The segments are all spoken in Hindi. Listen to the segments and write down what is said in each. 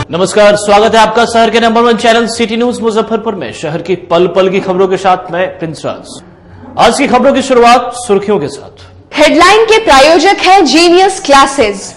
नमस्कार, स्वागत है आपका शहर के number 1 channel city news Muzaffarpur में। शहर की पल पल की खबरों के साथ मैं प्रिंस राज। आज की खबरों की शुरुआत सुर्खियों के साथ। हेडलाइन के प्रायोजक हैं जीनियस क्लासेस।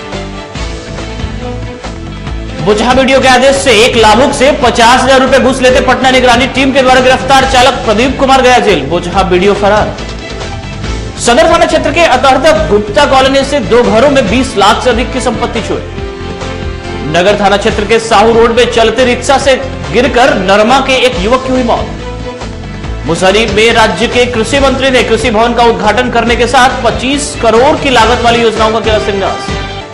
बोचहा वीडियो के आदेश से एक लाभुक से 50,000 रुपए घूस लेते पटना निगरानी टीम के द्वारा गिरफ्तार चालक प्रदीप कुमार गया जेल। बोचहा वीडियो फरार। सदर थाना क्षेत्र के अतहरदक गुप्ता कॉलोनी से 2 घरों में 20 लाख से अधिक की संपत्ति चोरी। नगर थाना क्षेत्र के साहू रोड में चलते रिक्शा से गिरकर नरमा के एक युवक की हुई मौत। मुसहरी में राज्य के कृषि मंत्री ने कृषि भवन का उद्घाटन करने के साथ 25 करोड़ की लागत वाली योजनाओं का किया शिलान्यास।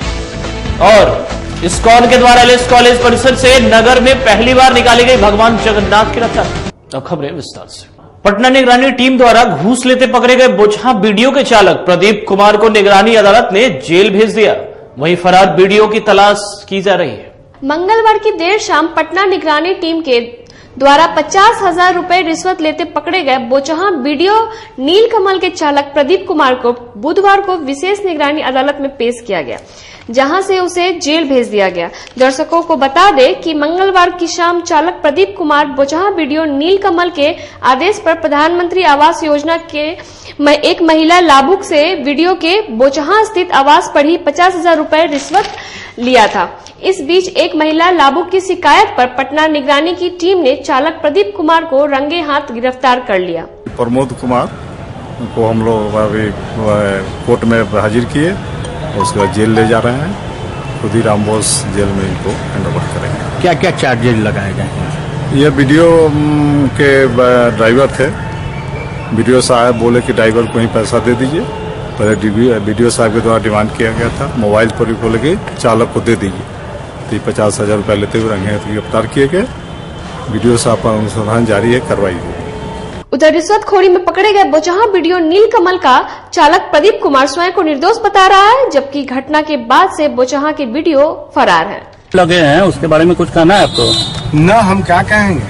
और इस्कॉन के द्वारा एलएस कॉलेज परिसर से नगर में पहली बार निकाली गई भगवान जगन्नाथ की रथ। अब खबरें विस्तार से। पटना निगरानी टीम द्वारा घूस लेते पकड़े गए बोचहा वीडियो के चालक प्रदीप कुमार को निगरानी अदालत ने जेल भेज दिया। वहीं फरार वीडियो की तलाश की जा रही है। मंगलवार की देर शाम पटना निगरानी टीम के द्वारा 50,000 रुपए रिश्वत लेते पकड़े गए बोचहा वीडियो नीलकमल के चालक प्रदीप कुमार को बुधवार को विशेष निगरानी अदालत में पेश किया गया, जहां से उसे जेल भेज दिया गया। दर्शकों को बता दें कि मंगलवार की शाम चालक प्रदीप कुमार बोचहा वीडियो नीलकमल के आदेश पर प्रधानमंत्री आवास योजना के एक महिला लाभुक से वीडियो के बोचहा स्थित आवास पर ही 50,000 रुपए रिश्वत लिया था। इस बीच एक महिला लाभुक की शिकायत पर पटना निगरानी की टीम ने चालक प्रदीप कुमार को रंगे हाथ गिरफ्तार कर लिया। प्रमोद कुमार को हम लोग अभी कोर्ट में हाजिर किए, उसके बाद जेल ले जा रहे हैं। खुदीराम बोस जेल में इनको हैंडओवर करेंगे। क्या क्या चार्जेज लगाए गए? ये वीडियो के ड्राइवर थे। वीडियो साहब बोले कि ड्राइवर को ही पैसा दे दीजिए। पहले वीडियो साहब के द्वारा डिमांड किया गया था, मोबाइल पर भी बोले कि चालक को दे दीजिए। तो 50,000 रुपये लेते हुए रंगे हाथ गिरफ्तार किए गए। वीडियो साहब पर अनुसंधान जारी है, कार्रवाई होगी। उधर रिश्वतखोरी में पकड़े गए बोचहा वीडियो नीलकमल का चालक प्रदीप कुमार स्वयं को निर्दोष बता रहा है, जबकि घटना के बाद से बोचहा के वीडियो फरार है। लगे हैं, उसके बारे में कुछ कहना है आपको? न, हम क्या कहेंगे।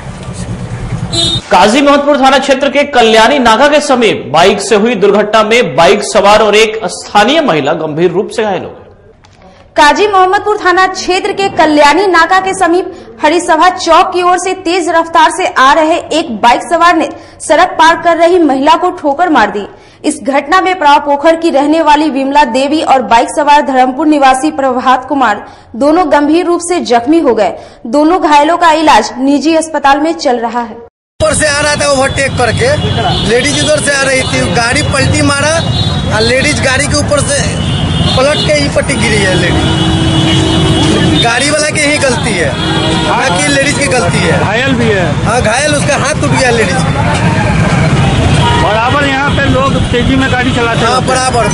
काजी मोहम्मदपुर थाना क्षेत्र के कल्याणी नाका के समीप बाइक से हुई दुर्घटना में बाइक सवार और एक स्थानीय महिला गंभीर रूप से घायल हो गए। काजी मोहम्मदपुर थाना क्षेत्र के कल्याणी नाका के समीप हरिसभा चौक की ओर से तेज रफ्तार से आ रहे एक बाइक सवार ने सड़क पार कर रही महिला को ठोकर मार दी। इस घटना में प्राव पोखर की रहने वाली विमला देवी और बाइक सवार धर्मपुर निवासी प्रभात कुमार दोनों गंभीर रूप से जख्मी हो गए। दोनों घायलों का इलाज निजी अस्पताल में चल रहा है। ऊपर से आ रहा था ओवरटेक करके, लेडीज उधर से आ रही थी, गाड़ी पलटी मारा और लेडीज गाड़ी के ऊपर से पलट के ही पट्टी गिरी है। लेडीज गाड़ी वाला की ही गलती है, बाकी लेडीज की गलती है। घायल भी है? हाँ, घायल, उसका हाथ टूट गया लेडीज का। बराबर यहाँ पे लोग तेजी में गाड़ी चलाते हैं। हाँ, बराबर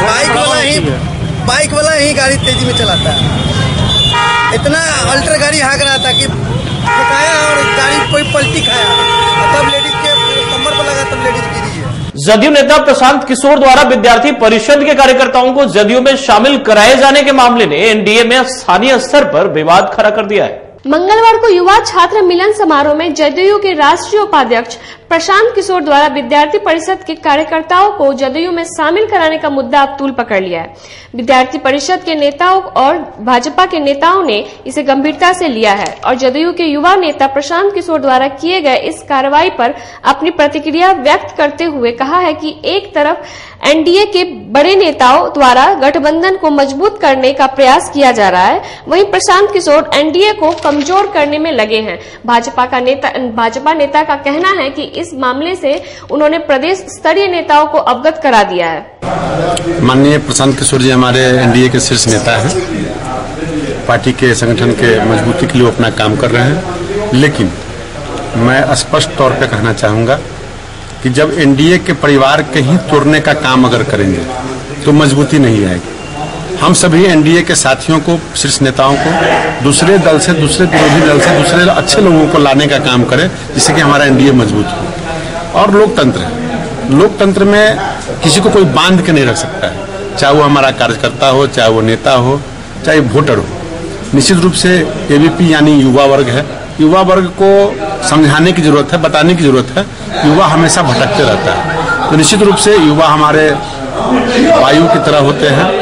बाइक वाला ही गाड़ी तेजी में चलाता है। इतना अल्ट्रा गाड़ी हाँक रहा था कि ठुकाया और गाड़ी कोई पलटी खाया, तब लेडीज के कमर पर लगा, तब लेडीज गिरी है। जदयू नेता प्रशांत किशोर द्वारा विद्यार्थी परिषद के कार्यकर्ताओं को जदयू में शामिल कराए जाने के मामले ने एनडीए में स्थानीय स्तर पर विवाद खड़ा कर दिया है। मंगलवार को युवा छात्र मिलन समारोह में जदयू के राष्ट्रीय उपाध्यक्ष प्रशांत किशोर द्वारा विद्यार्थी परिषद के कार्यकर्ताओं को जदयू में शामिल कराने का मुद्दा अब तूल पकड़ लिया है। विद्यार्थी परिषद के नेताओं और भाजपा के नेताओं ने इसे गंभीरता से लिया है और जदयू के युवा नेता प्रशांत किशोर द्वारा किए गए इस कार्रवाई पर अपनी प्रतिक्रिया व्यक्त करते हुए कहा है कि एक तरफ एनडीए के बड़े नेताओं द्वारा गठबंधन को मजबूत करने का प्रयास किया जा रहा है, वहीं प्रशांत किशोर एनडीए को कमजोर करने में लगे हैं। भाजपा नेता का कहना है कि इस मामले से उन्होंने प्रदेश स्तरीय नेताओं को अवगत करा दिया है। माननीय प्रशांत किशोर जी हमारे एनडीए के शीर्ष नेता हैं। पार्टी के संगठन के मजबूती के लिए वो अपना काम कर रहे हैं, लेकिन मैं स्पष्ट तौर पे कहना चाहूंगा कि जब एनडीए के परिवार के ही तोड़ने का काम अगर करेंगे तो मजबूती नहीं आएगी। हम सभी एनडीए के साथियों को, शीर्ष नेताओं को दूसरे दल से, दूसरे विरोधी दल से, दूसरे अच्छे लोगों को लाने का काम करें, जिससे कि हमारा एनडीए मजबूत हो। और लोकतंत्र है, लोकतंत्र में किसी को कोई बांध के नहीं रख सकता है, चाहे वो हमारा कार्यकर्ता हो, चाहे वो नेता हो, चाहे वोटर हो। निश्चित रूप से एबीपी यानी युवा वर्ग है, युवा वर्ग को समझाने की जरूरत है, बताने की जरूरत है। युवा हमेशा भटकते रहता है, तो निश्चित रूप से युवा हमारे वायु की तरह होते हैं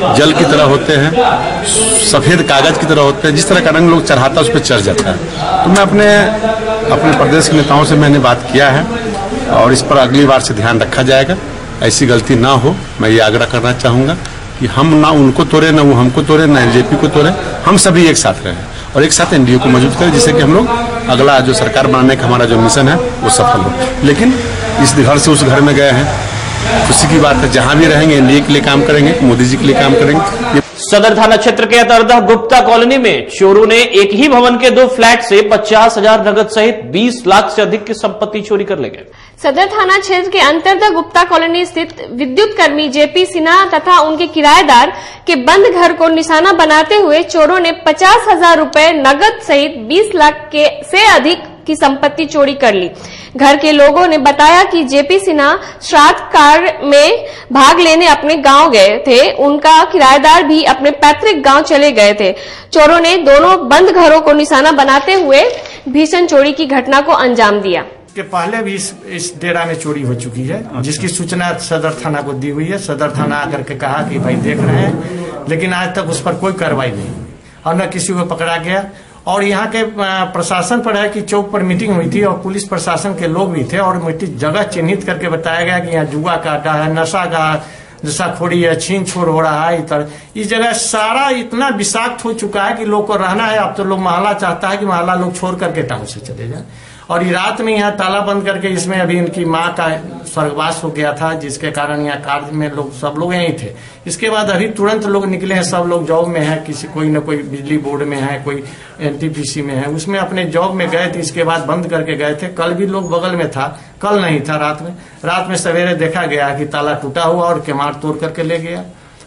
जल की तरह होते हैं, सफेद कागज की तरह होते हैं, जिस तरह का रंग लोग चढ़ाता है उस पर चढ़ जाता है। तो मैं अपने प्रदेश के नेताओं से मैंने बात किया है और इस पर अगली बार से ध्यान रखा जाएगा, ऐसी गलती ना हो। मैं ये आग्रह करना चाहूंगा कि हम ना उनको तोड़े, ना वो हमको तोड़े, ना एलजेपी को तोड़े, हम सभी एक साथ रहें और एक साथ एनडीए को मजबूत करें, जिससे कि हम लोग अगला जो सरकार बनाने का हमारा जो मिशन है वो सफल हो। लेकिन इस घर से उस घर में गए हैं, खुशी की बात है। जहां भी रहेंगे एनडीए के लिए काम करेंगे, मोदी जी के लिए काम करेंगे। सदर थाना क्षेत्र के अंतर्गत गुप्ता कॉलोनी में चोरों ने एक ही भवन के 2 फ्लैट से 50,000 नगद सहित 20 लाख से अधिक की संपत्ति चोरी कर ले गए। सदर थाना क्षेत्र के अंतर्गत गुप्ता कॉलोनी स्थित विद्युत कर्मी जेपी सिन्हा तथा उनके किराएदार के बंद घर को निशाना बनाते हुए चोरों ने 50,000 रुपए नगद सहित 20 लाख से अधिक की संपत्ति चोरी कर ली। घर के लोगों ने बताया कि जेपी सिन्हा श्राद्ध कार्य में भाग लेने अपने गांव गए थे। उनका किराएदार भी अपने पैतृक गांव चले गए थे। चोरों ने दोनों बंद घरों को निशाना बनाते हुए भीषण चोरी की घटना को अंजाम दिया। के पहले भी इस डेरा में चोरी हो चुकी है, जिसकी सूचना सदर थाना को दी हुई है। सदर थाना आकर के कहा कि भाई देख रहे हैं, लेकिन आज तक उस पर कोई कार्रवाई नहीं हुई और न किसी को पकड़ा गया। और यहाँ के प्रशासन पर है कि चौक पर मीटिंग हुई थी और पुलिस प्रशासन के लोग भी थे और जगह चिन्हित करके बताया गया कि यहाँ जुआ का अड्डा है, नशा का नशाखोरी है, छीन छोड़ हो रहा है। इस जगह सारा इतना विषाक्त हो चुका है कि लोग को रहना है। अब तो लोग मोहल्ला चाहता है कि मोहल्ला लोग छोड़ करके टाउन से चले जाए। और ये रात में यहाँ ताला बंद करके, इसमें अभी इनकी माँ का स्वर्गवास हो गया था, जिसके कारण यहाँ कार्य में सब लोग यहीं थे। इसके बाद अभी तुरंत लोग निकले हैं, सब लोग जॉब में है, किसी कोई न कोई बिजली बोर्ड में है, कोई एनटीपीसी में है, उसमें अपने जॉब में गए थे। इसके बाद बंद करके गए थे। कल भी लोग बगल में था, कल नहीं था रात में सवेरे देखा गया कि ताला टूटा हुआ और केमाड़ तोड़ करके ले गया।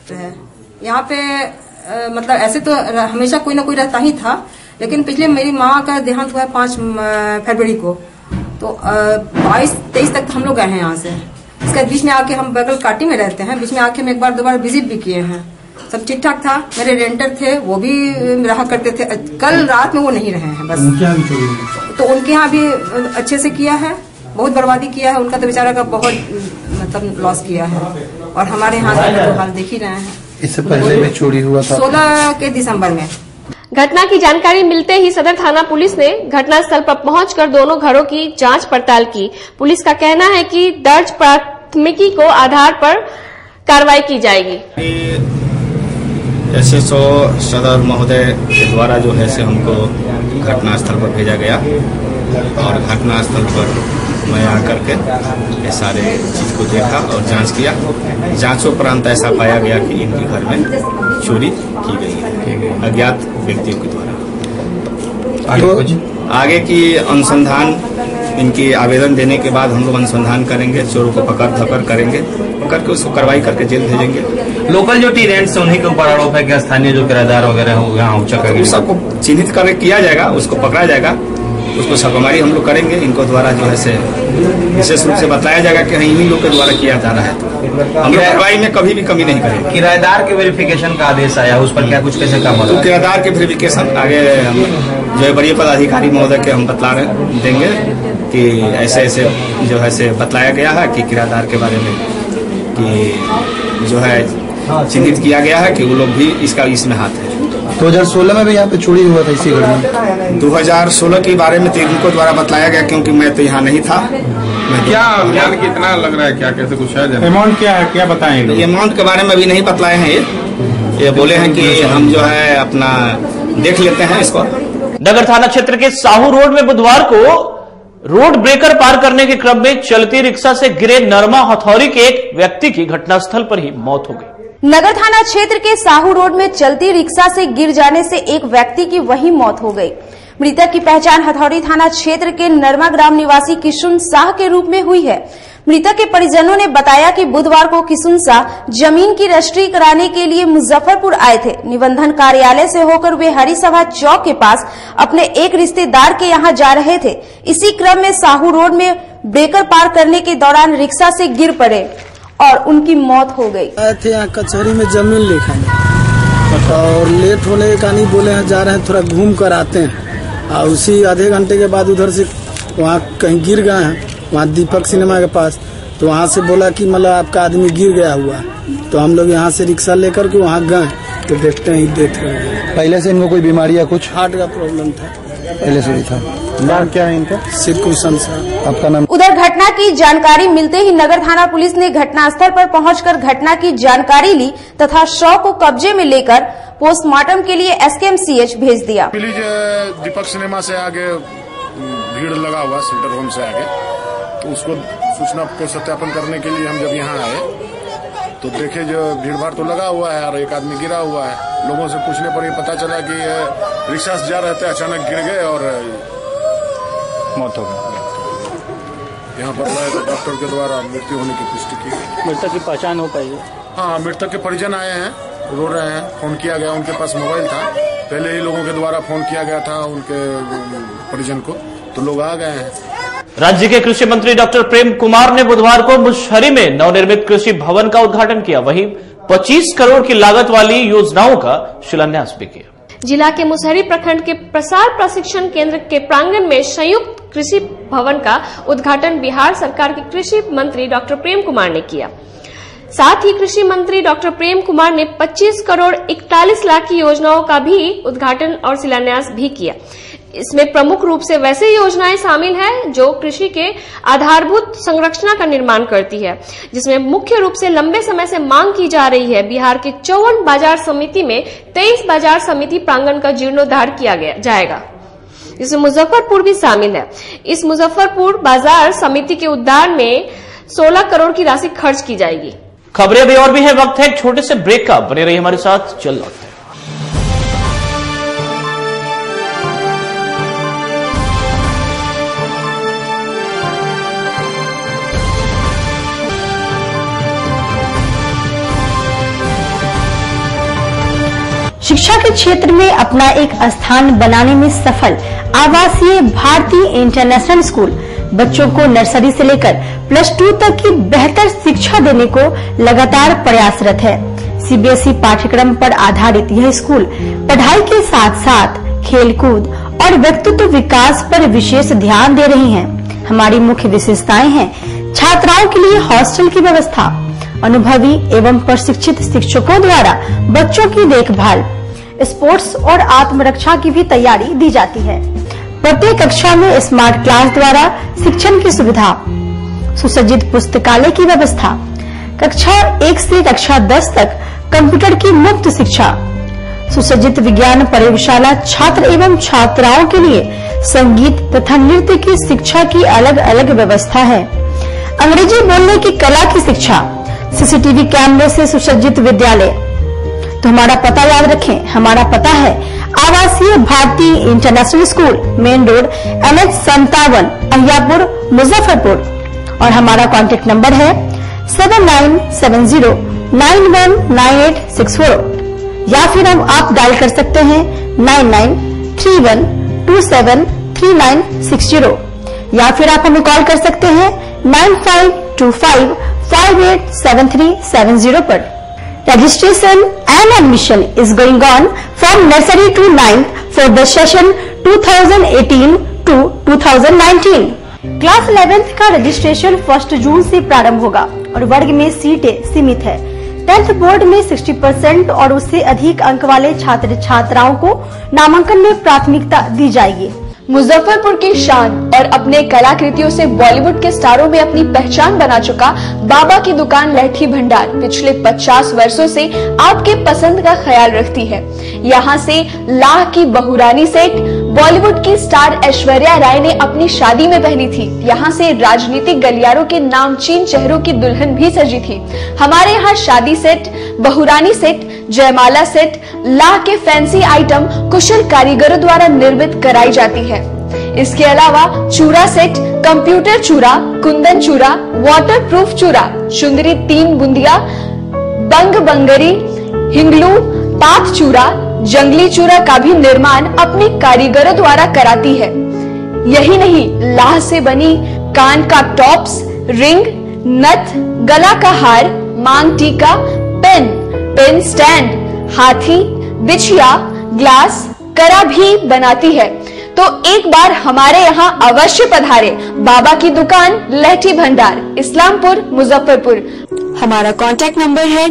यहाँ पे मतलब ऐसे तो हमेशा कोई ना कोई रहता ही था, लेकिन पिछले मेरी माँ का देहांत हुआ है 5 फरवरी को, तो 22-23 तक हम लोग गए हैं यहाँ से। इसके बीच में आके हम बगल काटी में रहते हैं, बीच में आके हम एक बार 2 बार विजिट भी किए हैं। सब ठीक ठाक था। मेरे रेंटर थे, वो भी रहा करते थे। कल रात में वो नहीं रहे हैं बस। तो उनके यहाँ भी अच्छे से किया है, बहुत बर्बादी किया है। उनका तो बेचारा का बहुत मतलब लॉस किया है। और हमारे यहाँ से तो हाल देख ही रहे हैं। इससे पहले भी चोरी हुआ था 16 के दिसंबर में। घटना की जानकारी मिलते ही सदर थाना पुलिस ने घटनास्थल पर पहुंचकर दोनों घरों की जांच पड़ताल की। पुलिस का कहना है कि दर्ज प्राथमिकी को आधार पर कार्रवाई की जाएगी। SSO सदर महोदय के द्वारा जो है से हमको घटनास्थल पर भेजा गया और घटनास्थल पर मैं आकर के ये सारे चीज को देखा और जांच किया। जांचोपरांत ऐसा पाया गया कि इनके घर में चोरी की गई है अज्ञात व्यक्तियों के द्वारा। आगे की अनुसंधान, इनकी आवेदन देने के बाद हम लोग अनुसंधान करेंगे, चोरों को पकड़ धकड़ करेंगे, पकड़ के उसको कार्रवाई करके जेल भेजेंगे। लोकल जो टेनेंट्स उन्हीं के ऊपर आरोप है कि स्थानीय जो किराएदार वगैरह हो यहाँ उच्च सबको चिन्हित करके किया जाएगा, उसको पकड़ा जाएगा, उसको छापेमारी हम लोग करेंगे। इनको द्वारा जो है से विशेष रूप से बताया जाएगा कि इन्हीं लोग के द्वारा किया जा रहा है। तो हम लोग कार्रवाई में कभी भी कमी नहीं करेंगे। किराएदार के वेरिफिकेशन का आदेश आया, उस पर क्या कुछ कैसे काम होगा? तो किराएदार के वेरिफिकेशन आगे जो है बड़े पदाधिकारी महोदय के हम बतला देंगे कि ऐसे ऐसे जो है से बतलाया गया है कि किराएदार के बारे में कि जो है चिन्हित किया गया है कि वो लोग भी इसमें हाथ है। 2016 में भी यहाँ पे चोरी हुआ था इसी घर में। 2016 के बारे में इनको द्वारा बतलाया गया, क्योंकि मैं तो यहाँ नहीं था। क्या ज्ञान कितना लग रहा है, क्या कैसे कुछ है? अमाउंट क्या है, क्या बताएं? अमाउंट के बारे में अभी नहीं बतलाए हैं। ये बोले हैं कि हम जो है अपना देख लेते हैं इसको। नगर थाना क्षेत्र के साहू रोड में बुधवार को रोड ब्रेकर पार करने के क्रम में चलती रिक्शा से गिरे नरमा हथौड़ी के एक व्यक्ति की घटनास्थल पर ही मौत हो गई। नगर थाना क्षेत्र के साहू रोड में चलती रिक्शा से गिर जाने से एक व्यक्ति की वहीं मौत हो गई। मृतक की पहचान हथौड़ी थाना क्षेत्र के नरमा ग्राम निवासी किशुन शाह के रूप में हुई है। मृतक के परिजनों ने बताया कि बुधवार को किशुन शाह जमीन की रजिस्ट्री कराने के लिए मुजफ्फरपुर आए थे। निबंधन कार्यालय से होकर वे हरिसभा चौक के पास अपने एक रिश्तेदार के यहां जा रहे थे। इसी क्रम में साहू रोड में ब्रेकर पार करने के दौरान रिक्शा से गिर पड़े और उनकी मौत हो गई। आए थे यहाँ कचहरी में जमीन लिखाने और लेट होने का नहीं, बोले हैं जा रहे हैं थोड़ा घूम कर आते हैं। और उसी आधे घंटे के बाद उधर से वहाँ कहीं गिर गए हैं, वहाँ दीपक सिनेमा के पास। तो वहाँ से बोला कि मतलब आपका आदमी गिर गया हुआ। तो हम लोग यहाँ से रिक्शा लेकर के वहाँ गए तो देखते हैं डेथ हो गया। पहले से इनको कोई बीमारी या कुछ हार्ट का प्रॉब्लम था, पहले से भी था। नाम क्या है इनका? सिरकुशन साहब। आपका नाम? उधर घटना की जानकारी मिलते ही नगर थाना पुलिस ने घटनास्थल पर पहुंचकर घटना की जानकारी ली तथा शव को कब्जे में लेकर पोस्टमार्टम के लिए SKMCH भेज दिया। दीपक सिनेमा से आगे भीड़ लगा हुआ, सेंटर होम से आगे, तो उसको सूचना को सत्यापन करने के लिए हम जब यहाँ आए तो देखे जो भीड़ भाड़ तो लगा हुआ है और एक आदमी गिरा हुआ है। लोगों से पूछने पर ये पता चला कि रिक्शा से जा रहे थे, अचानक गिर गए और मौत हो गई। यहाँ पर लाए तो डॉक्टर के द्वारा मृत्यु होने की पुष्टि की। मृतक की पहचान हो पाई? हाँ, मृतक के परिजन आए हैं, रो रहे हैं। फोन किया गया, उनके पास मोबाइल था, पहले ही लोगों के द्वारा फोन किया गया था उनके परिजन को, तो लोग आ गए हैं। राज्य के कृषि मंत्री डॉक्टर प्रेम कुमार ने बुधवार को मुशहरी में नवनिर्मित कृषि भवन का उद्घाटन किया। वहीं 25 करोड़ की लागत वाली योजनाओं का शिलान्यास भी किया। जिला के मुसहरी प्रखंड के प्रसार प्रशिक्षण केंद्र के प्रांगण में संयुक्त कृषि भवन का उद्घाटन बिहार सरकार के कृषि मंत्री डॉक्टर प्रेम कुमार ने किया। साथ ही कृषि मंत्री डॉक्टर प्रेम कुमार ने 25 करोड़ 41 लाख की योजनाओं का भी उद्घाटन और शिलान्यास भी किया। इसमें प्रमुख रूप से वैसे योजनाएं शामिल हैं जो कृषि के आधारभूत संरचना का निर्माण करती है, जिसमें मुख्य रूप से लंबे समय से मांग की जा रही है। बिहार के 54 बाजार समिति में 23 बाजार समिति प्रांगण का जीर्णोद्धार किया जाएगा, जिसमें मुजफ्फरपुर भी शामिल है। इस मुजफ्फरपुर बाजार समिति के उद्धार में 16 करोड़ की राशि खर्च की जाएगी। खबरें अभी और भी है, वक्त है एक छोटे से ब्रेक का। बने रहिए हमारे साथ, चल लौटते हैं। शिक्षा के क्षेत्र में अपना एक स्थान बनाने में सफल आवासीय भारतीय इंटरनेशनल स्कूल बच्चों को नर्सरी से लेकर +2 तक की बेहतर शिक्षा देने को लगातार प्रयासरत है। CBSE पाठ्यक्रम पर आधारित यह स्कूल पढ़ाई के साथ साथ खेलकूद और व्यक्तित्व विकास पर विशेष ध्यान दे रही हैं। हमारी मुख्य विशेषताएं हैं छात्राओं के लिए हॉस्टल की व्यवस्था, अनुभवी एवं प्रशिक्षित शिक्षकों द्वारा बच्चों की देखभाल, स्पोर्ट्स और आत्मरक्षा की भी तैयारी दी जाती है। प्रत्येक कक्षा में स्मार्ट क्लास द्वारा शिक्षण की सुविधा, सुसज्जित पुस्तकालय की व्यवस्था, कक्षा 1 से कक्षा 10 तक कंप्यूटर की मुफ्त शिक्षा, सुसज्जित विज्ञान प्रयोगशाला, छात्र एवं छात्राओं के लिए संगीत तथा नृत्य की शिक्षा की अलग अलग व्यवस्था है। अंग्रेजी बोलने की कला की शिक्षा, CCTV कैमरे से सुसज्जित विद्यालय। तो हमारा पता याद रखें, हमारा पता है Awasiya Bharatiya international school, main road NH57, Ahiyapur, Muzaffarpur. और हमारा कॉन्टेक्ट नंबर है 7970919864 या फिर आप डायल कर सकते हैं 9931273960 या फिर आप हमें कॉल कर सकते हैं 9525587370 पर। Registration and admission is going on from nursery to 9th for the session 2018 to 2019. Class 11th का रजिस्ट्रेशन 1 जून से प्रारंभ होगा और वर्ग में सीटें सीमित है। 10th बोर्ड में 60% और उससे अधिक अंक वाले छात्र छात्राओं को नामांकन में प्राथमिकता दी जाएगी। मुजफ्फरपुर की शान और अपने कलाकृतियों से बॉलीवुड के स्टारों में अपनी पहचान बना चुका बाबा की दुकान लहठी भंडार पिछले 50 वर्षों से आपके पसंद का ख्याल रखती है। यहाँ से लाह की बहुरानी सेट बॉलीवुड की स्टार ऐश्वर्या राय ने अपनी शादी में पहनी थी। यहाँ से राजनीतिक गलियारों के नामचीन चेहरों की दुल्हन भी सजी थी। हमारे यहाँ शादी सेट, बहुरानी सेट, जयमाला सेट, लाह के फैंसी आइटम कुशल कारीगरों द्वारा निर्मित कराई जाती है। इसके अलावा चूड़ा सेट, कंप्यूटर चूड़ा, कुंदन चूड़ा, वाटरप्रूफ चूड़ा, सुंदरी 3 बुंदिया, बंग बंगरी, हिंगलू, पात चूड़ा, जंगली चूड़ा का भी निर्माण अपने कारीगरों द्वारा कराती है। यही नहीं, लाह से बनी कान का टॉप्स, रिंग, नथ, गला का हार, मांग टीका, पेन स्टैंड, हाथी, बिछिया, ग्लास, करा भी बनाती है। तो एक बार हमारे यहाँ अवश्य पधारे। बाबा की दुकान लहठी भंडार, इस्लामपुर, मुजफ्फरपुर। हमारा कांटेक्ट नंबर है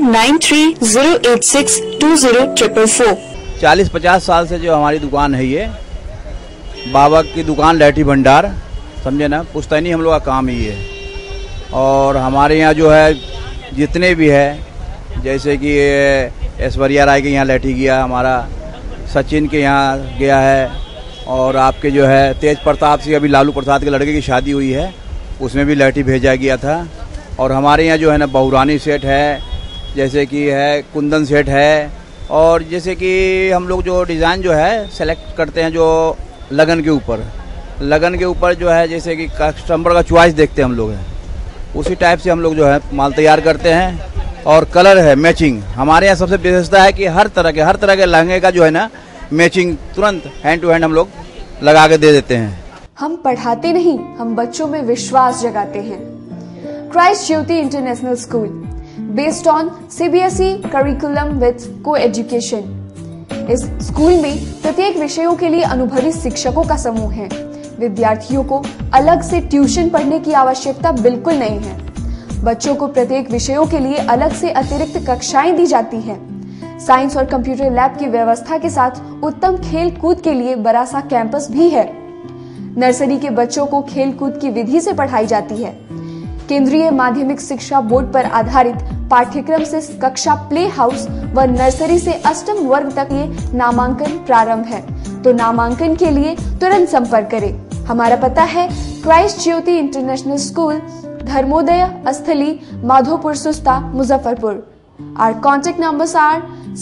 9308620444। 40-50 साल से जो हमारी दुकान है, ये बाबा की दुकान लहठी भंडार, समझे ना, पुश्तैनी हम लोग का काम ही है। और हमारे यहाँ जो है जितने भी है, जैसे कि ऐश्वर्या राय के यहाँ लहठी गया, हमारा सचिन के यहाँ गया है, और आपके जो है तेज प्रताप सिंह, अभी लालू प्रसाद के लड़के की शादी हुई है, उसमें भी लहठी भेजा गया था। और हमारे यहाँ जो है ना बहुरानी सेट है, जैसे कि है कुंदन सेट है, और जैसे कि हम लोग जो डिज़ाइन जो है सेलेक्ट करते हैं जो लगन के ऊपर जो है, जैसे कि कस्टमर का चॉइस देखते हैं हम लोग हैं, उसी टाइप से हम लोग जो है माल तैयार करते हैं। और कलर है मैचिंग, हमारे यहाँ सबसे विशेषता है कि हर तरह के लहंगे का जो है ना मैचिंग तुरंत हैंड टू हैंड हम लोग लगा के दे देते हैं। हम पढ़ाते नहीं, हम बच्चों में विश्वास जगाते हैं। Christ Jyoti international school, based on CBSE curriculum with co-education. इस स्कूल में प्रत्येक विषयों के लिए अनुभवी शिक्षकों का समूह है। विद्यार्थियों को अलग से ट्यूशन पढ़ने की आवश्यकता बिल्कुल नहीं है। बच्चों को प्रत्येक विषयों के लिए अलग से अतिरिक्त कक्षाएं दी जाती हैं। साइंस और कंप्यूटर लैब की व्यवस्था के साथ उत्तम खेल कूद के लिए बड़ा सा कैंपस भी है। नर्सरी के बच्चों को खेल कूद की विधि से पढ़ाई जाती है। केंद्रीय माध्यमिक शिक्षा बोर्ड पर आधारित पाठ्यक्रम से कक्षा प्ले हाउस व नर्सरी से अष्टम वर्ग तक ये नामांकन प्रारंभ है। तो नामांकन के लिए तुरंत संपर्क करें। हमारा पता है Christ Jyoti international school, Dharmodaya Sthali, Madhopur Susta, Muzaffarpur. Our contact numbers are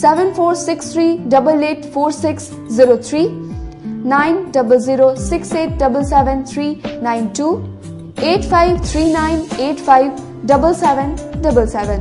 7463884603, 9006877392, 8539857777।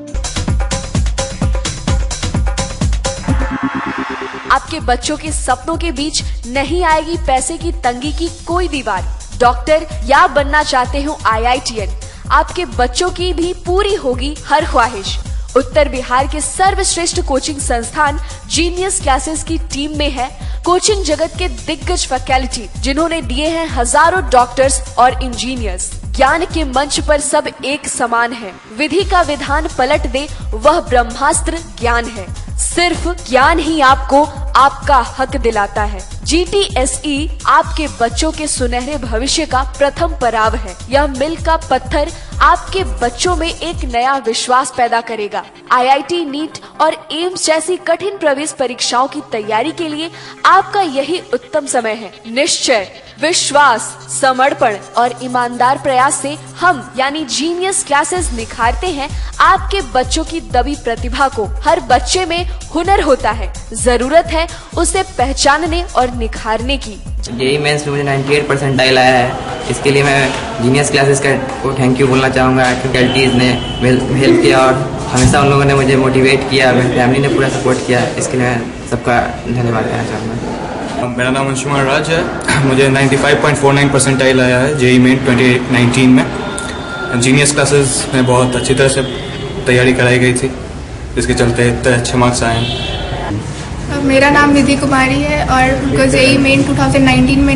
आपके बच्चों के सपनों के बीच नहीं आएगी पैसे की तंगी की कोई दीवार। डॉक्टर या बनना चाहते हो IITN, आपके बच्चों की भी पूरी होगी हर ख्वाहिश। उत्तर बिहार के सर्वश्रेष्ठ कोचिंग संस्थान जीनियस क्लासेस की टीम में है कोचिंग जगत के दिग्गज फैकल्टी, जिन्होंने दिए हैं हजारों डॉक्टर्स और इंजीनियर्स। ज्ञान के मंच पर सब एक समान है। विधि का विधान पलट दे वह ब्रह्मास्त्र ज्ञान है। सिर्फ ज्ञान ही आपको आपका हक दिलाता है। GTSE आपके बच्चों के सुनहरे भविष्य का प्रथम पड़ाव है। यह मील का पत्थर आपके बच्चों में एक नया विश्वास पैदा करेगा। IIT, नीट और एम्स जैसी कठिन प्रवेश परीक्षाओं की तैयारी के लिए आपका यही उत्तम समय है। निश्चय, विश्वास, समर्पण और ईमानदार प्रयास से हम यानी जीनियस क्लासेस निखारते हैं आपके बच्चों की दबी प्रतिभा को। हर बच्चे में हुनर होता है, जरूरत है उसे पहचानने और निखारने की। जेईई मेंस में मुझे 98 परसेंटाइल आया है। इसके लिए मैं जीनियस क्लासेस को थैंक यू बोलना चाहूँगा। फैकल्टीज ने हेल्प किया और हमेशा उन लोगों ने मुझे मोटिवेट किया, मेरी फैमिली ने पूरा सपोर्ट किया। इसके लिए मैं सबका धन्यवाद देना चाहूँगा। मेरा नाम अंशुमान राज है। मुझे 95.49 परसेंटाइल आया है जेईई मेन 2019 में। जीनियस क्लासेस में बहुत अच्छी तरह से तैयारी कराई गई थी, जिसके चलते इतने अच्छे मार्क्स आए हैं। मेरा नाम निधि कुमारी है और उनको जेईई मेन 2019 में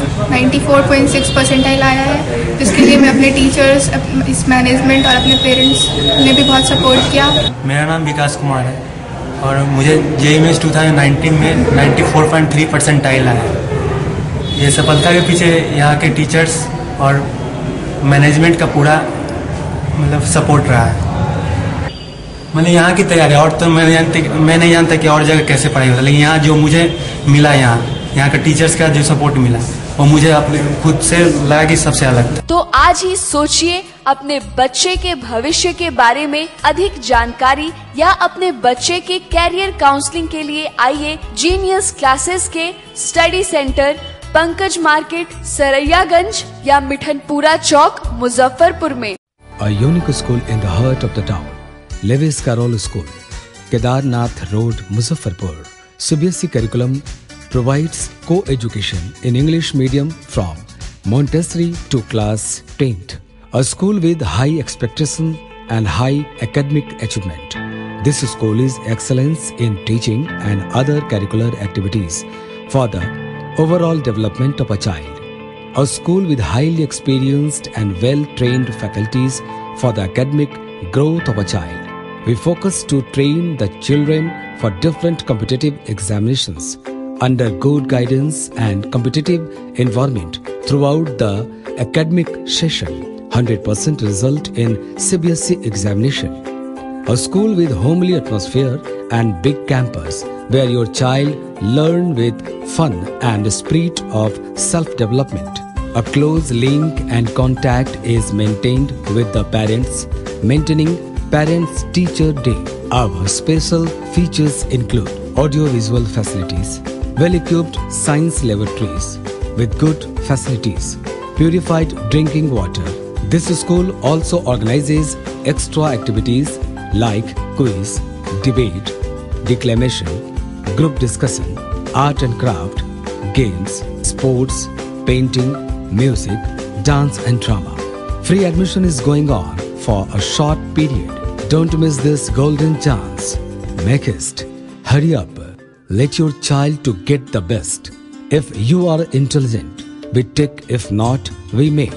94.6 परसेंटाइल आया है, जिसके लिए मैं अपने टीचर्स, इस मैनेजमेंट और अपने पेरेंट्स ने भी बहुत सपोर्ट किया। मेरा नाम विकास कुमार है और मुझे जेईई मेंस 2019 में 94.3 परसेंटाइल आया है। ये सफलता के पीछे यहाँ के टीचर्स और मैनेजमेंट का पूरा सपोर्ट रहा है। मैंने यहाँ की तैयारी और तो मैं नहीं जानता कि और जगह कैसे पढ़ाई होता, लेकिन यहाँ जो मुझे मिला, यहाँ के टीचर्स का जो सपोर्ट मिला वो मुझे अपने खुद से लगा कि सबसे अलग था। तो आज ही सोचिए अपने बच्चे के भविष्य के बारे में अधिक जानकारी या अपने बच्चे के कैरियर काउंसलिंग के लिए आइए जीनियस क्लासेस के study centre, Pankaj market, Saraiyaganj या मिठनपुरा चौक, मुजफ्फरपुर में। A unique school in the heart of the town, Lewis Carroll School, Kedarnath Road, Muzaffarpur. CBSE curriculum provides co-education in English medium from Montessori to class 10th. A school with high expectation and high academic achievement. This school is excellence in teaching and other curricular activities for the overall development of a child. A school with highly experienced and well-trained faculties for the academic growth of a child. We focus to train the children for different competitive examinations under good guidance and competitive environment throughout the academic session. 100% result in CBSE examination. A school with homely atmosphere and big campus where your child learn with fun and spirit of self-development. A close link and contact is maintained with the parents, maintaining Parents Teacher Day. Our special features include audio-visual facilities, well-equipped science laboratories with good facilities, purified drinking water. This school also organizes extra activities like quiz, debate, declamation, group discussion, art and craft, games, sports, painting, music, dance and drama. Free admission is going on for a short period. Don't miss this golden chance. Make haste. Hurry up. Let your child to get the best. If you are intelligent, we take. If not, we may.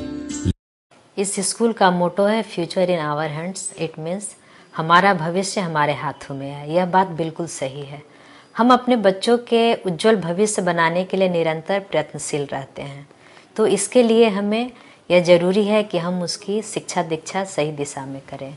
इस स्कूल का मोटो है future in our hands. It means हमारा भविष्य हमारे हाथों में है। यह बात बिल्कुल सही है। हम अपने बच्चों के उज्जवल भविष्य बनाने के लिए निरंतर प्रयत्नशील रहते हैं। तो इसके लिए हमें यह जरूरी है कि हम उसकी शिक्षा दीक्षा सही दिशा में करें।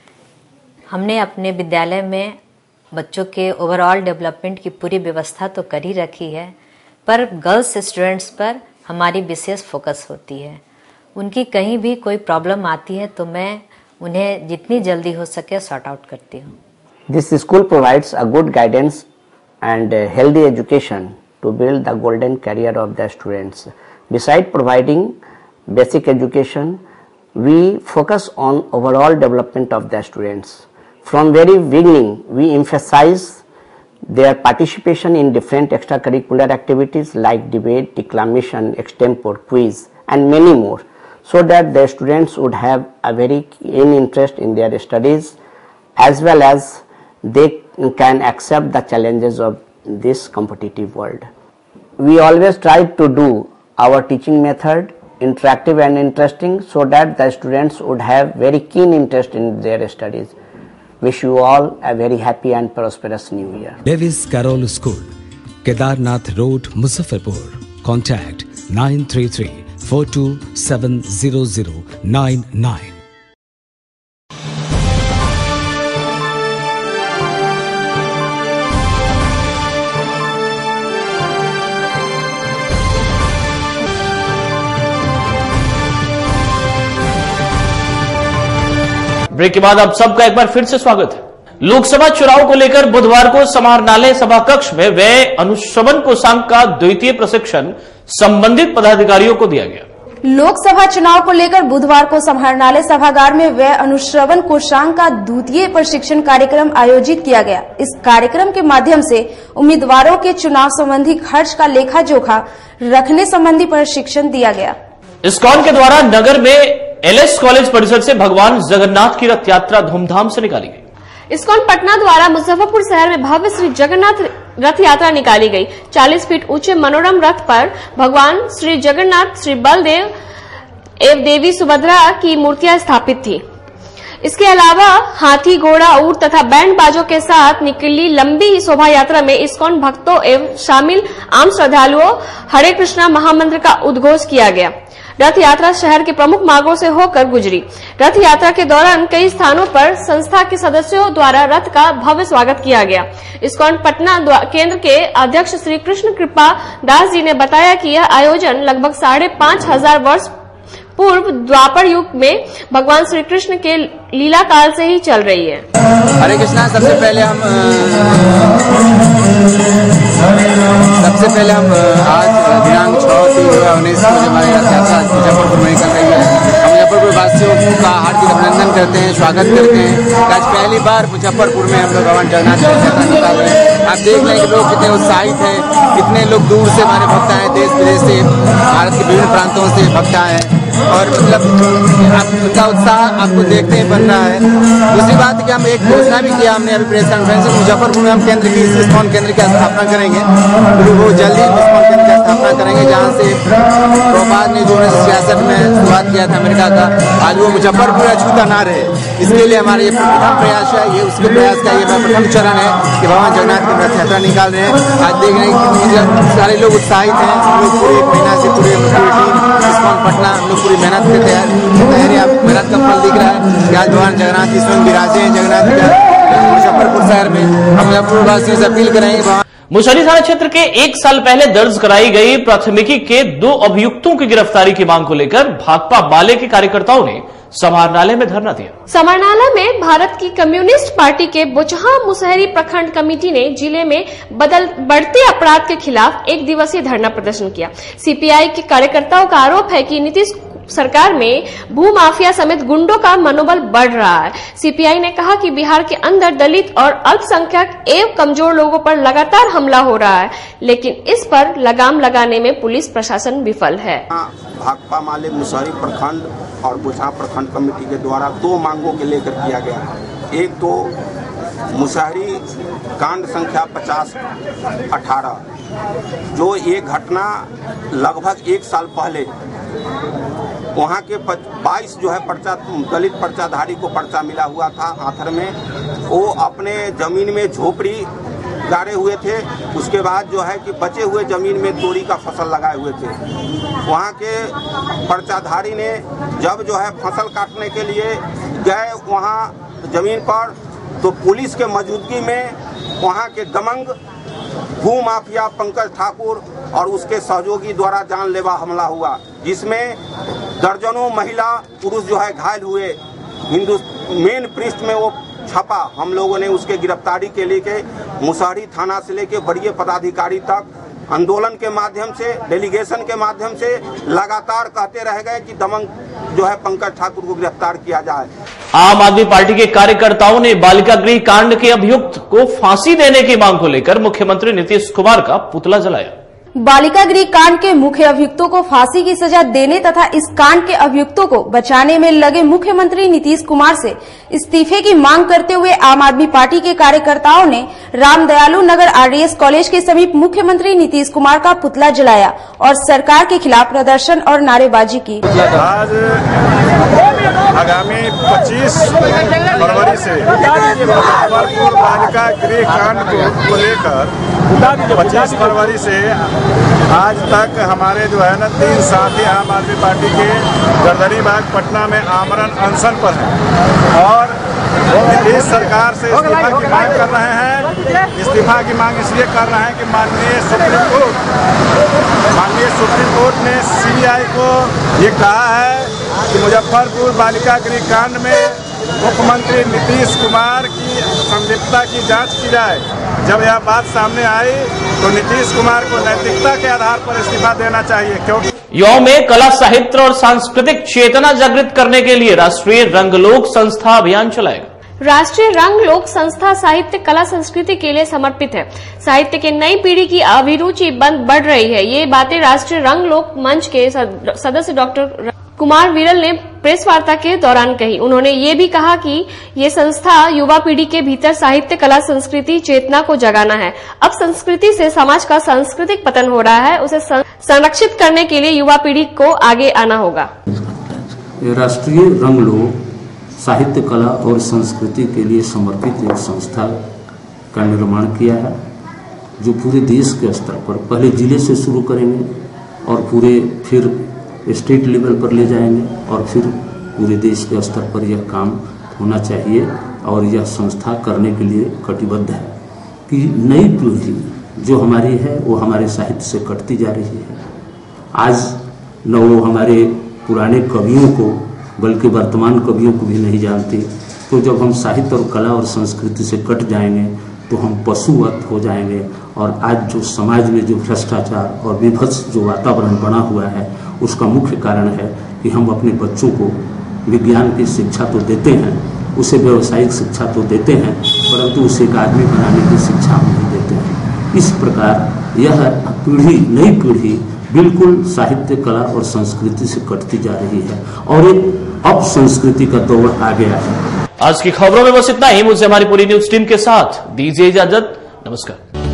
हमने अपने विद्यालय में बच्चों के ओवरऑल डेवलपमेंट की पूरी व्यवस्था तो कर ही रखी है, पर गर्ल्स स्टूडेंट्स पर हमारी विशेष फोकस होती है। उनकी कहीं भी कोई प्रॉब्लम आती है तो मैं उन्हें जितनी जल्दी हो सके सॉर्ट आउट करती हूँ। This school provides a good guidance and healthy education to build the golden career of the students. Besides providing basic education, we focus on overall development of the students. From very beginning, we emphasize their participation in different extracurricular activities like debate, declamation, extempore, quiz, and many more, so that the students would have a very keen interest in their studies, as well as they can accept the challenges of this competitive world. We always try to do our teaching method interactive and interesting, so that the students would have very keen interest in their studies. Wish you all a very happy and prosperous new year. Lewis Carroll School, Kedarnath Road, Muzaffarpur. Contact 933-4270099. Break के बाद आप सबका एक बार फिर से स्वागत है। लोकसभा चुनाव को लेकर बुधवार को समाहरणालय सभा कक्ष में व्यय अनुश्रवण कोषांग का द्वितीय प्रशिक्षण संबंधित पदाधिकारियों को दिया गया। लोकसभा चुनाव को लेकर बुधवार को समाहरणालय सभागार में व्यय अनुश्रवण कोषांग का द्वितीय प्रशिक्षण कार्यक्रम आयोजित किया गया। इस कार्यक्रम के माध्यम से उम्मीदवारों के चुनाव संबंधी खर्च का लेखा जोखा रखने संबंधी प्रशिक्षण दिया गया। इस्कॉन के द्वारा नगर में एलएस कॉलेज परिसर से भगवान जगन्नाथ की रथ यात्रा धूमधाम से निकाली गई। इस्कॉन पटना द्वारा मुजफ्फरपुर शहर में भव्य श्री जगन्नाथ रथ यात्रा निकाली गई। 40 फीट ऊंचे मनोरम रथ पर भगवान श्री जगन्नाथ, श्री बलदेव एवं देवी सुभद्रा की मूर्तियां स्थापित थी। इसके अलावा हाथी, घोड़ा, ऊंट तथा बैंड बाजों के साथ निकली लंबी शोभा यात्रा में इस्कॉन भक्तों एवं शामिल आम श्रद्धालुओं हरे कृष्णा महामंत्र का उद्घोष किया गया। रथ यात्रा शहर के प्रमुख मार्गों से होकर गुजरी। रथ यात्रा के दौरान कई स्थानों पर संस्था के सदस्यों द्वारा रथ का भव्य स्वागत किया गया। इस्कॉन पटना केंद्र के अध्यक्ष श्री कृष्ण कृपा दास जी ने बताया कि यह आयोजन लगभग 5,500 वर्ष पूर्व द्वापर युग में भगवान श्री कृष्ण के लीला काल से ही चल रही है। हरे कृष्णा। सबसे पहले हम आज दिनांक 6 से 19 को हमारी रथ यात्रा मुजफ्फरपुर में निकल रही है। मुजफ्फरपुर वासियों बापू का हार्दिक अभिनंदन करते हैं, स्वागत करते हैं। आज पहली बार मुजफ्फरपुर में हम लोग भगवान जगन्नाथ की यात्रा निकाल रहे हैं। आप देख लें कि लोग कितने उत्साहित हैं, कितने लोग दूर से हमारे भक्त आए, देश विदेश से, भारत के विभिन्न प्रांतों से भक्त आए हैं और मतलब उनका उत्साह आपको देखते ही बन रहा है। दूसरी बात कि हम एक घोषणा भी किया हमने अभी प्रेस कॉन्फ्रेंस में, मुजफ्फरपुर में हम केंद्र की इस्कॉन केंद्र की स्थापना करेंगे, वो जल्दी इस्कॉन केंद्र की स्थापना करेंगे जहाँ से प्रभुपाद ने जो 1966 में शुरुआत किया था अमेरिका का, आज वो मुजफ्फरपुर अछूता ना रहे। इसके लिए हमारे ये प्रथम प्रयास है, ये उसके प्रयास का ये प्रथम चरण है कि भगवान जगन्नाथ की रथ यात्रा निकाल रहे हैं। आज देख रहे हैं कि सारे लोग उत्साहित हैं, हम लोग पूरे एक महीना से पूरी टीम इस्कॉन पटना हम लोग पूरी मेहनत के तैयारी आप मेहनत का फल दिख रहा है कि आज भगवान जगन्नाथ जी स्वयं विराजे हैं जगन्नाथ मुजफ्फरपुर शहर में। हम मुजफ्फरपुर वासियों से अपील करेंगे। मुसहरी थाना क्षेत्र के 1 साल पहले दर्ज कराई गई प्राथमिकी के 2 अभियुक्तों की गिरफ्तारी की मांग को लेकर भाकपा माले के कार्यकर्ताओं ने समाहरणालय में धरना दिया। समाहरणालय में भारत की कम्युनिस्ट पार्टी के बोचहा मुसहरी प्रखंड कमेटी ने जिले में बढ़ते अपराध के खिलाफ 1 दिवसीय धरना प्रदर्शन किया। सीपीआई के कार्यकर्ताओं का आरोप है कि नीतीश सरकार में भू माफिया समेत गुंडों का मनोबल बढ़ रहा है। सीपीआई ने कहा कि बिहार के अंदर दलित और अल्पसंख्यक एवं कमजोर लोगों पर लगातार हमला हो रहा है, लेकिन इस पर लगाम लगाने में पुलिस प्रशासन विफल है। भाकपा माले मुसहरी प्रखंड और बोचहा प्रखंड कमेटी के द्वारा 2 मांगों के लेकर किया गया। एक तो मुसहरी कांड संख्या 50-18 जो ये घटना लगभग 1 साल पहले वहाँ के 22 जो है पर्चा दलित पर्चाधारी को पर्चा मिला हुआ था आथर में, वो अपने जमीन में झोपड़ी गाड़े हुए थे। उसके बाद जो है कि बचे हुए जमीन में तोरी का फसल लगाए हुए थे। वहाँ के पर्चाधारी ने जब जो है फसल काटने के लिए गए वहाँ जमीन पर, तो पुलिस के मौजूदगी में वहाँ के दमंग भू माफिया पंकज ठाकुर और उसके सहयोगी द्वारा जानलेवा हमला हुआ, जिसमें दर्जनों महिला पुरुष जो है घायल हुए। मेन पृष्ठ में वो छपा। हम लोगों ने उसके गिरफ्तारी के लिए मुसहरी थाना से लेकर बड़े पदाधिकारी तक आंदोलन के माध्यम से, डेलीगेशन के माध्यम से लगातार कहते रह गए कि दमंग जो है पंकज ठाकुर को गिरफ्तार किया जाए। आम आदमी पार्टी के कार्यकर्ताओं ने बालिका गृह कांड के अभियुक्त को फांसी देने की मांग को लेकर मुख्यमंत्री नीतीश कुमार का पुतला जलाया। बालिका गृह कांड के मुख्य अभियुक्तों को फांसी की सजा देने तथा इस कांड के अभियुक्तों को बचाने में लगे मुख्यमंत्री नीतीश कुमार से इस्तीफे की मांग करते हुए आम आदमी पार्टी के कार्यकर्ताओं ने रामदयालु नगर आरडीएस कॉलेज के समीप मुख्यमंत्री नीतीश कुमार का पुतला जलाया और सरकार के खिलाफ प्रदर्शन और नारेबाजी की। आज आगामी 25 फरवरी से बालिका गृह कांड को लेकर 25 फरवरी से आज तक हमारे जो है ना 3 साथी आम आदमी पार्टी के गर्दनीबाग पटना में आमरण अनशन पर हैं और नीतीश सरकार से इस्तीफा की मांग कर रहे हैं। इस्तीफा की मांग इसलिए कर रहे हैं कि माननीय सुप्रीम कोर्ट ने सीबीआई को ये कहा है कि मुजफ्फरपुर बालिका गृह कांड में मुख्यमंत्री नीतीश कुमार की संलिप्तता की जांच की जाए। जब यह बात सामने आई तो नीतीश कुमार को नैतिकता के आधार पर इस्तीफा देना चाहिए, क्योंकि युवाओं में कला, साहित्य और सांस्कृतिक चेतना जागृत करने के लिए राष्ट्रीय रंगलोक संस्था अभियान चलाएगा। राष्ट्रीय रंगलोक संस्था साहित्य, कला, संस्कृति के लिए समर्पित है। साहित्य के नई पीढ़ी की अभिरुचि बढ़ रही है। ये बातें राष्ट्रीय रंगलोक मंच के सदस्य डॉक्टर कुमार विरल ने प्रेस वार्ता के दौरान कही। उन्होंने ये भी कहा कि ये संस्था युवा पीढ़ी के भीतर साहित्य, कला, संस्कृति चेतना को जगाना है। अब संस्कृति से समाज का सांस्कृतिक पतन हो रहा है, उसे संरक्षित करने के लिए युवा पीढ़ी को आगे आना होगा। राष्ट्रीय रंगलोक साहित्य, कला और संस्कृति के लिए समर्पित एक संस्था का निर्माण किया है, जो पूरे देश के स्तर पर पहले जिले से शुरू करेंगे और पूरे फिर स्टेट लेवल पर ले जाएंगे और फिर पूरे देश के स्तर पर यह काम होना चाहिए। और यह संस्था करने के लिए कटिबद्ध है कि नई पीढ़ी जो हमारी है वो हमारे साहित्य से कटती जा रही है। आज न वो हमारे पुराने कवियों को बल्कि वर्तमान कवियों को भी नहीं जानते। तो जब हम साहित्य और कला और संस्कृति से कट जाएंगे तो हम पशुवत हो जाएंगे। और आज जो समाज में जो भ्रष्टाचार और विभत्स जो वातावरण बना हुआ है, उसका मुख्य कारण है कि हम अपने बच्चों को विज्ञान की शिक्षा तो देते हैं, उसे व्यवसायिक शिक्षा तो देते हैं, परंतु उसे एक आदमी बनाने की शिक्षा हम नहीं देते हैं। इस प्रकार यह पीढ़ी, नई पीढ़ी बिल्कुल साहित्य, कला और संस्कृति से कटती जा रही है और एक अपसंस्कृति का दौर आ गया है। आज की खबरों में बस इतना ही। मुझसे हमारी पूरी न्यूज टीम के साथ दीजिए इजाजत। नमस्कार।